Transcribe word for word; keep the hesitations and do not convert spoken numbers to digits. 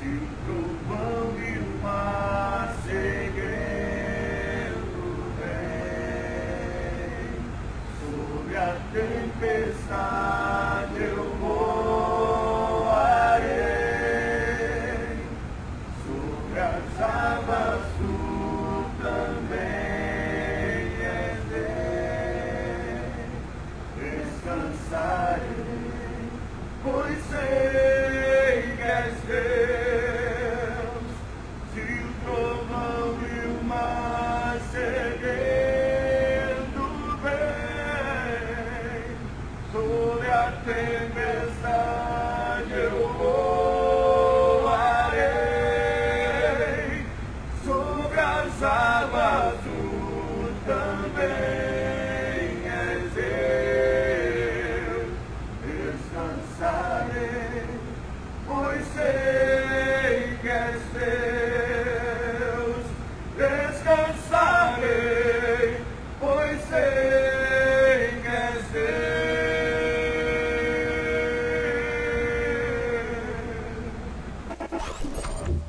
o trovão e o mar seguendo vem, sobre a tempestade eu voarei, sobre as águas tu também és Deus. Descansarei, pois sei que és Deus. Se o trovão e o mar seguendo vem, sobre a tempestade eu voarei, sobre as águas tu também és Deus. Descansarei, pois sei que és Deus. Descansarei, pois sei que és Deus.